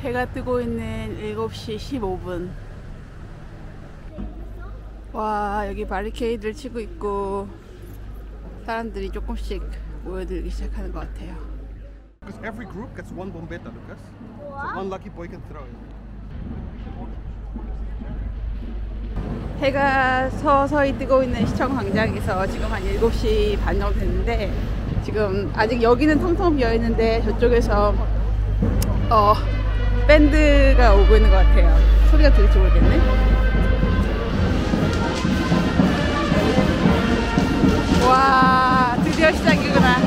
해가 뜨고 있는 7시 15분. 와, 여기 바리케이드를 치고 있고 사람들이 조금씩 모여들기 시작하는 것 같아요. Because every group gets one bombetta, Lucas. So one lucky boy can throw it. 해가 서서히 뜨고 있는 시청 광장에서 지금 한 7시 반 정도 됐는데 지금 아직 여기는 텅텅 비어 있는데 저쪽에서 밴드가 오고 있는 것 같아요. 소리가 들릴지 모르겠네. 와, 드디어 시작이구나.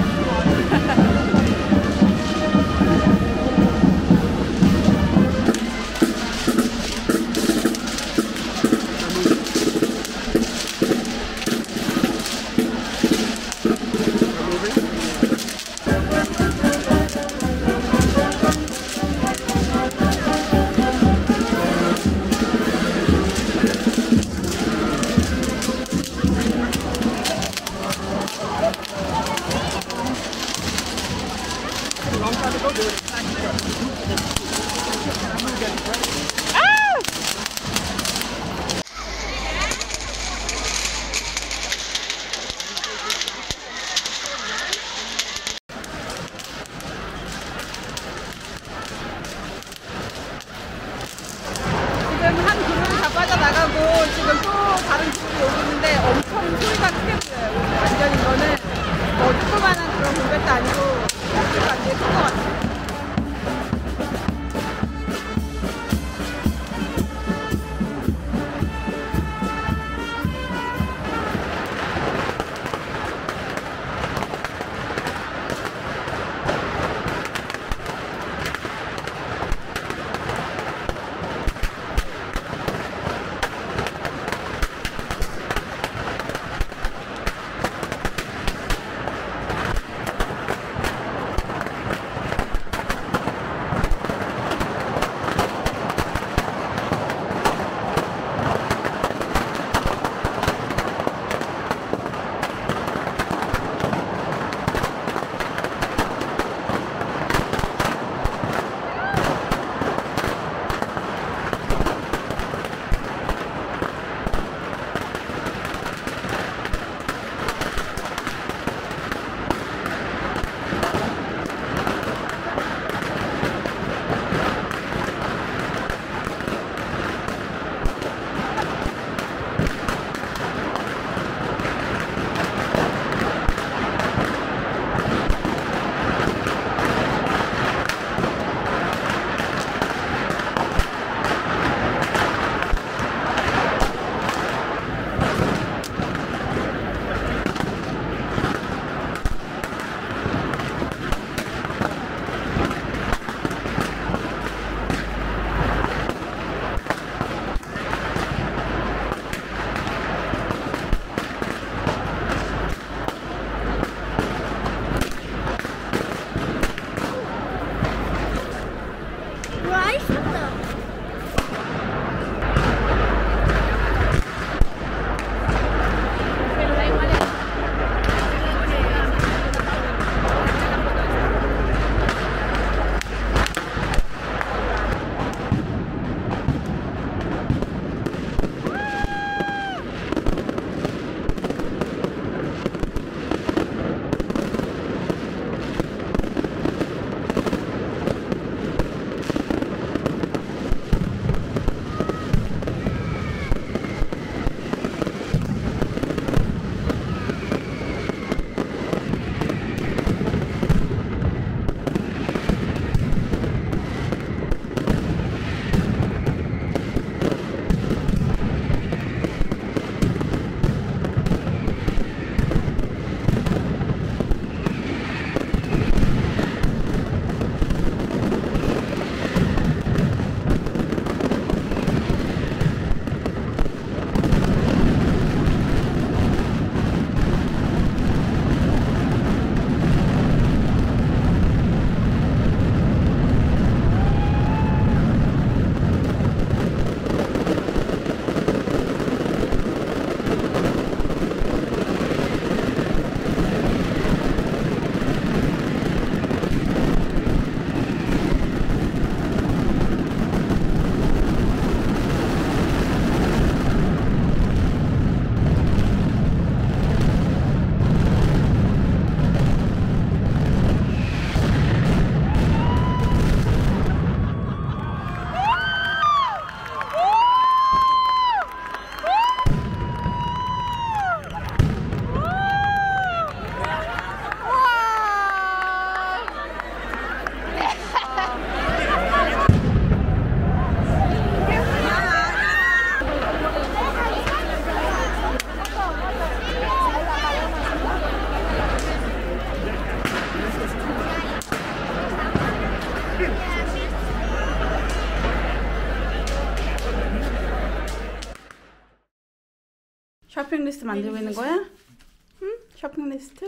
쇼핑 리스트 만들고 있는 거야? 응? 쇼핑 리스트?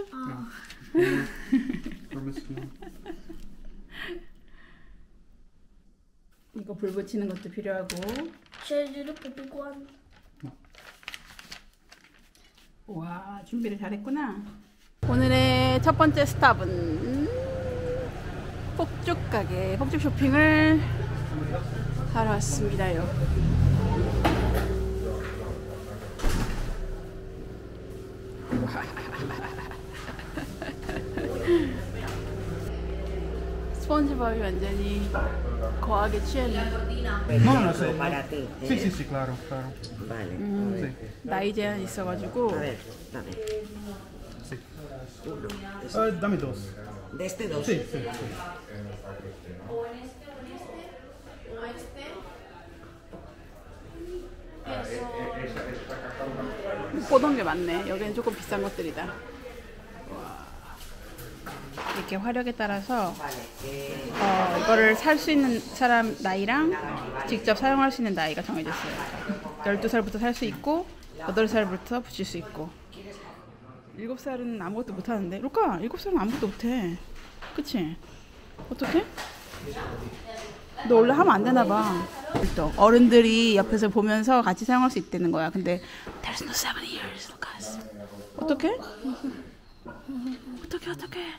이거 불 붙이는 것도 필요하고. 와, 준비를 잘했구나. 오늘의 첫 번째 스탑은 폭죽 가게, 폭죽 쇼핑을 하러 왔습니다요. 스펀지밥이 완전히 거하게 취했네. No, no sé. Sí, sí, sí, claro, claro. Vale. 나이 제한 있어가지고. A ver, dame. Sí. Uno. Dame dos. De este dos. Sí, sí, sí. 못 보던 게 많네. 여기는 조금 비싼 것들이다. 와. 이렇게 화력에 따라서 이거를 살 수 있는 사람 나이랑 직접 사용할 수 있는 나이가 정해졌어요. 12살부터 살 수 있고 8살부터 붙일 수 있고. 7살은 아무것도 못하는데. 루카, 7살은 아무것도 못해. 그치? 어떡해? 너 원래 하면 안 되나 봐. 또 어른들이 옆에서 보면서 같이 사용할 수 있다는 거야. 근데 There's no 7 years, Lucas. 어떡해? 어떡해?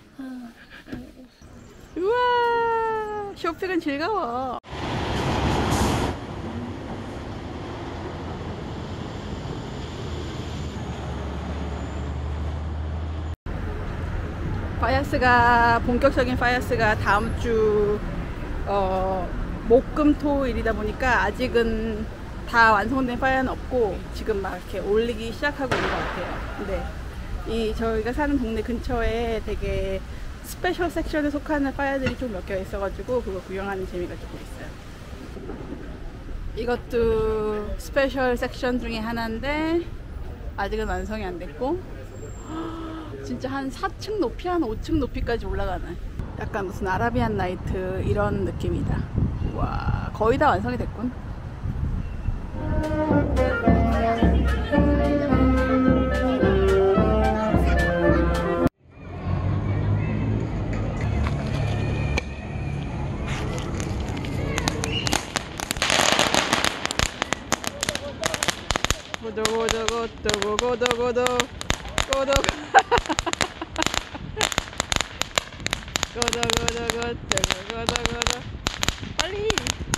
우와, 쇼핑은 즐거워. 파이어스가 본격적인 파이어스가 다음 주 목금토일이다 보니까 아직은 다 완성된 파이어는 없고 지금 막 이렇게 올리기 시작하고 있는 것 같아요. 근데 저희가 사는 동네 근처에 되게 스페셜 섹션에 속하는 파이어들이 좀 몇 개 있어가지고 그거 구경하는 재미가 조금 있어요. 이것도 스페셜 섹션 중에 하나인데 아직은 완성이 안 됐고 진짜 한 4층 높이, 한 5층 높이까지 올라가는 약간 무슨 아라비안 나이트 이런 느낌이다. 와, 거의 다 완성이 됐군. 고도 빨리.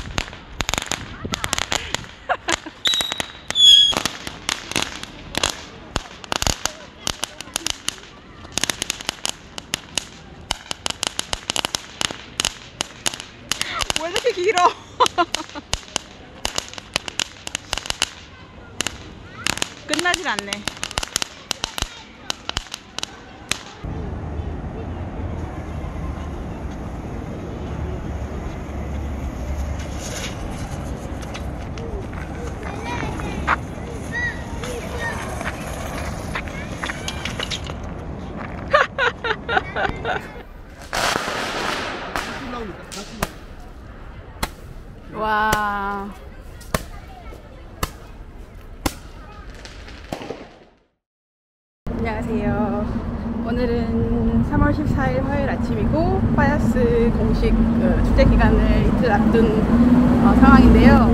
왜 이렇게 길어? 끝나질 않네. 와. 안녕하세요. 오늘은 3월 14일 화요일 아침이고 파이어스 공식 축제 기간을 이틀 앞둔 상황인데요.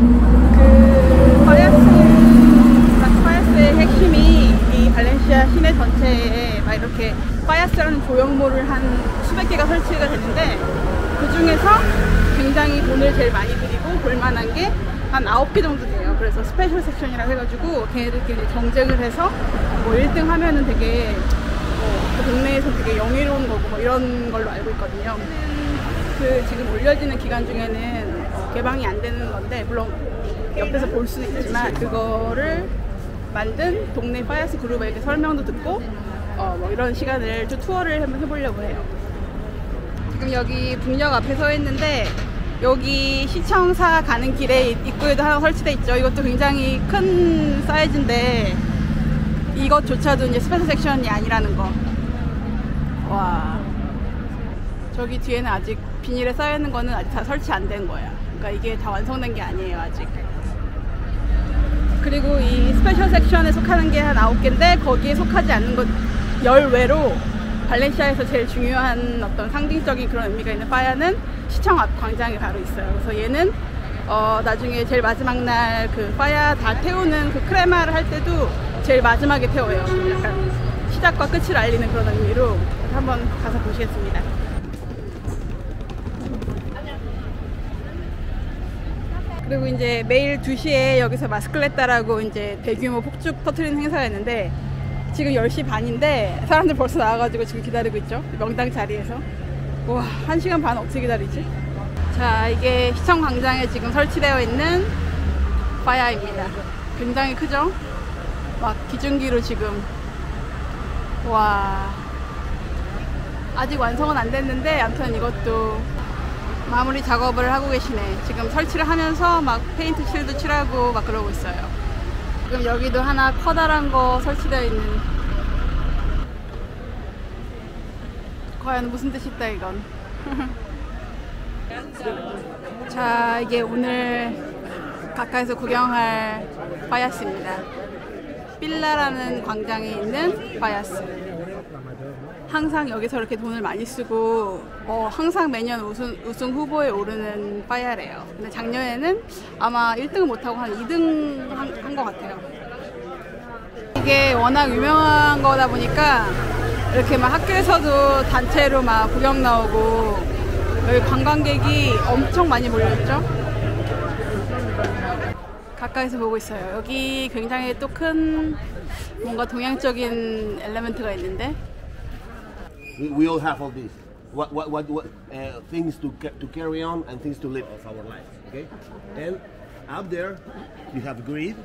파이어스의 핵심이 이 발렌시아 시내 전체에 막 이렇게 파이어스라는 조형물을 한 수백 개가 설치가 되는데 그 중에서 굉장히 돈을 제일 많이 들이고 볼만한 게 한 9개 정도 돼요. 그래서 스페셜 섹션이라고 해가지고 걔네들끼리 경쟁을 해서 뭐 1등 하면은 되게 그 동네에서 되게 영예로운 거고 뭐 이런 걸로 알고 있거든요. 지금 올려지는 기간 중에는 개방이 안 되는 건데 물론 옆에서 볼 수는 있지만 그거를 만든 동네 파이어스 그룹에게 설명도 듣고 뭐 이런 시간을 좀 투어를 한번 해보려고 해요. 지금 여기 북역 앞에 서 있는데 여기 시청사 가는 길에 입구에도 하나 설치되어 있죠. 이것도 굉장히 큰 사이즈인데 이것조차도 이제 스페셜 섹션이 아니라는 거. 와, 저기 뒤에는 아직 비닐에 쌓여있는 거는 아직 다 설치 안 된 거야. 그러니까 이게 다 완성된 게 아니에요 아직. 그리고 이 스페셜 섹션에 속하는 게 한 9개인데 거기에 속하지 않는 것 10외로 발렌시아에서 제일 중요한 어떤 상징적인 그런 의미가 있는 파야는 시청 앞 광장에 바로 있어요. 그래서 얘는 나중에 제일 마지막 날 그 파야 다 태우는 그 크레마를 할 때도 제일 마지막에 태워요. 약간 시작과 끝을 알리는 그런 의미로 한번 가서 보시겠습니다. 그리고 이제 매일 2시에 여기서 마스클레타라고 이제 대규모 폭죽 터트리는 행사가 있는데 지금 10시 반인데 사람들 벌써 나와가지고 지금 기다리고 있죠. 명당 자리에서. 와, 1시간 반 어떻게 기다리지? 자, 이게 시청 광장에 지금 설치되어 있는 파야입니다. 굉장히 크죠? 막 기중기로 지금. 와, 아직 완성은 안 됐는데 아무튼 이것도 마무리 작업을 하고 계시네. 지금 설치를 하면서 막 페인트 칠도 칠하고 막 그러고 있어요. 지금 여기도 하나 커다란 거 설치되어 있는. 과연 무슨 뜻이 있다 이건. 자, 이게 오늘 가까이서 구경할 파야스입니다. 빌라라는 광장에 있는 파야스. 항상 여기서 이렇게 돈을 많이 쓰고 항상 매년 우승 후보에 오르는 파야래요. 근데 작년에는 아마 1등은 못하고 한 2등 한 것 같아요. 이게 워낙 유명한 거다 보니까 이렇게 막 학교에서도 단체로 막 구경 나오고 여기 관광객이 엄청 많이 몰려있죠. 가까이서 보고 있어요. 여기 굉장히 또 큰 뭔가 동양적인 엘레멘트가 있는데. We all have all this. What things to carry on and things to live of our life. Okay, and up there you have greed.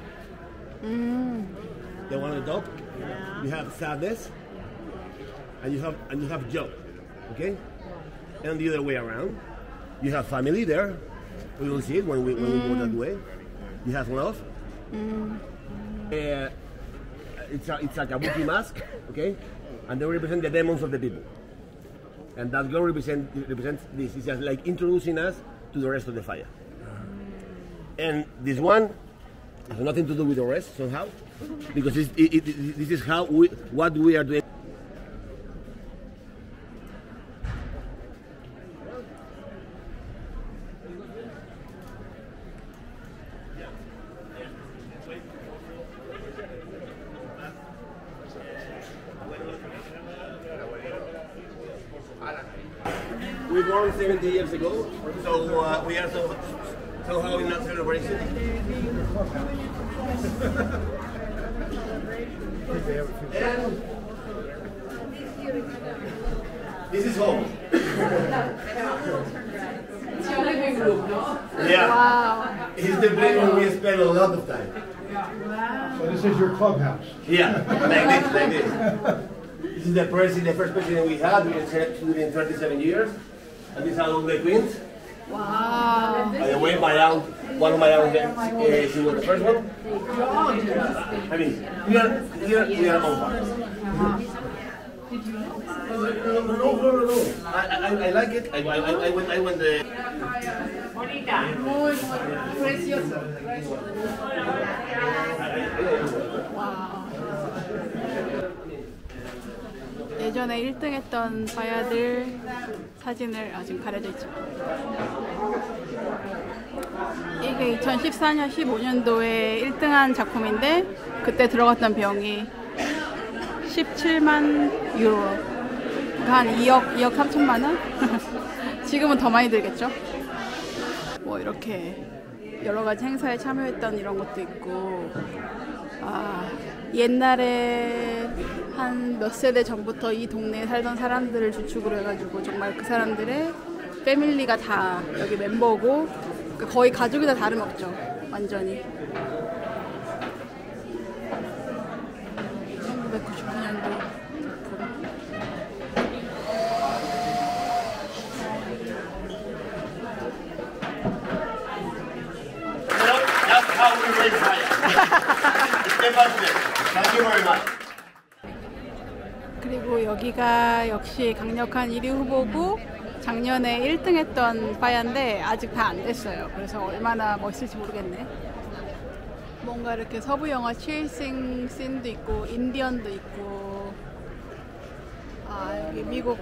The one on the top. You have sadness, and you have joy. Okay, and the other way around, you have family there. We will see it when we go that way. You have love. It's a kabuki mask. Okay. And they represent the demons of the people. And that girl represents this. It's just like introducing us to the rest of the fire. And this one has nothing to do with the rest somehow, because this is what we are doing. We were born 70 years ago, so we are somehow in that celebration. And this is home. It's your living room, no? Yeah. Wow. It's the place where we spend a lot of time. Wow. So this is your clubhouse? Yeah, like this. This is the first president we had. We within 37 years. And these are all the queens. Wow. By the way, one of my aunt, she was the first one. I mean, we are on par. No. I like it. I went the. Muy precioso. Wow. 예전에 1등 했던 파야들 사진을 지금 가려져 있죠. 이게 2014년, 15년도에 1등한 작품인데 그때 들어갔던 비용이 17만 유로. 그러니까 한 2억 3천만 원? 지금은 더 많이 들겠죠? 뭐 이렇게 여러 가지 행사에 참여했던 이런 것도 있고, 옛날에 한 몇 세대 전부터 이 동네에 살던 사람들을 주축으로 해가지고 정말 그 사람들의 패밀리가 다 여기 멤버고 거의 가족이 다 다름없죠. 완전히. 1999년도 That's how we raise fire. Step by step. Thank you very much. 그리고 여기가 역시 강력한 1위 후보고 작년에 1등 했던 파야인데 아직 다 안 됐어요. 그래서 얼마나 멋있을지 모르겠네. 뭔가 이렇게 서부 영화 체이싱 씬도 있고 인디언도 있고. 아 여기 미국.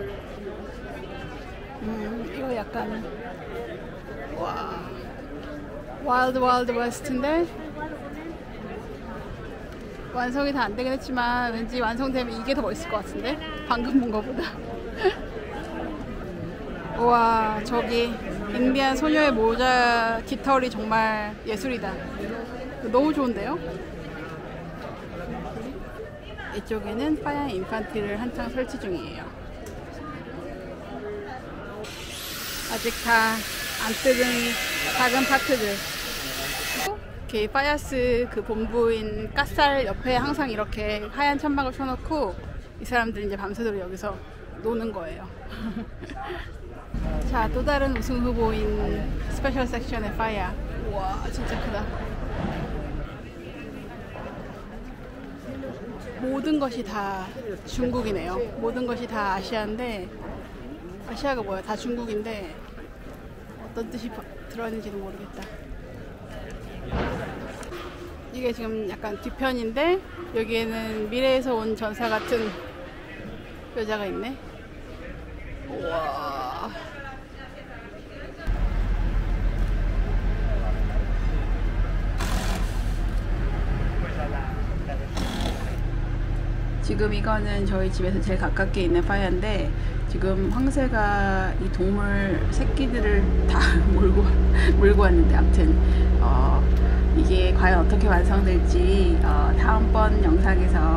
이거 약간 와 와일드 와일드 웨스트인데 완성이 다 안 되긴 했지만 왠지 완성되면 이게 더 멋있을 것 같은데 방금 본 거보다. 와 저기 인디안 소녀의 모자 깃털이 정말 예술이다. 너무 좋은데요? 이쪽에는 파야 인판티를 한창 설치 중이에요. 아직 다 안 뜯은 작은 파트들. 이렇게 파야스 그 본부인 까살 옆에 항상 이렇게 하얀 천막을 쳐놓고 이 사람들이 이제 밤새도록 여기서 노는 거예요. 자, 또 다른 우승 후보인 스페셜 섹션의 파야. 우와, 진짜 크다. 모든 것이 다 중국이네요. 모든 것이 다 아시아인데, 아시아가 뭐야? 다 중국인데 어떤 뜻이 들어있는지는 모르겠다. 이게 지금 약간 뒤편인데 여기에는 미래에서 온 전사 같은 여자가 있네. 우와. 지금 이거는 저희 집에서 제일 가깝게 있는 파야인데 지금 황새가 이 동물 새끼들을 다 몰고 왔는데 아무튼 이게 과연 어떻게 완성될지 다음번 영상에서